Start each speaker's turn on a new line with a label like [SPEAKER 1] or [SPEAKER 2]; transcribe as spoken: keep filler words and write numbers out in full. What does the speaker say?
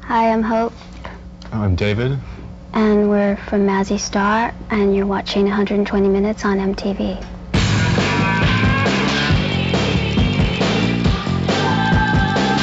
[SPEAKER 1] Hi, I'm Hope.
[SPEAKER 2] I'm David.
[SPEAKER 1] And we're from Mazzy Star, and you're watching one hundred twenty minutes on M T V.